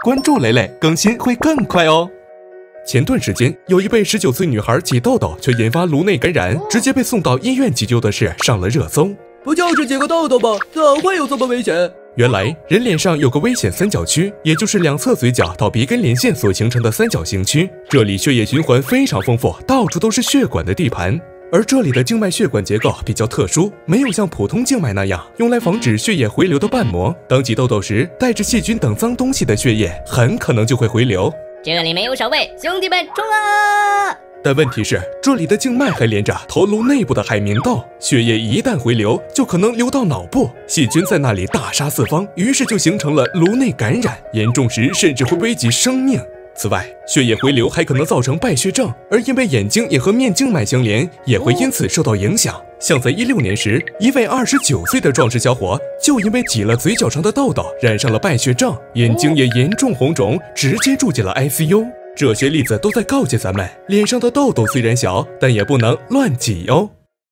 关注蕾蕾，更新会更快哦。前段时间，有一位19岁女孩挤痘痘却引发颅内感染，直接被送到医院急救的事上了热搜。 不就是挤个痘痘吗？怎会有这么危险？ 原来人脸上有个危险三角区，也就是两侧嘴角到鼻根连线所形成的三角形区，这里血液循环非常丰富，到处都是血管的地盘。而这里的静脉血管结构比较特殊，没有像普通静脉那样用来防止血液回流的瓣膜。当挤痘痘时，带着细菌等脏东西的血液很可能就会回流。 这里没有守卫，兄弟们冲啊！ 但问题是，这里的静脉还连着头颅内部的海绵道，血液一旦回流，就可能流到脑部，细菌在那里大杀四方，于是就形成了颅内感染，严重时甚至会危及生命。此外，血液回流还可能造成败血症，而因为眼睛也和面静脉相连，也会因此受到影响。像在16年时，一位29岁的壮实小伙就因为挤了嘴角上的痘痘，染上了败血症，眼睛也严重红肿，直接住进了 ICU。这些例子都在告诫咱们，脸上的痘痘虽然小，但也不能乱挤哦。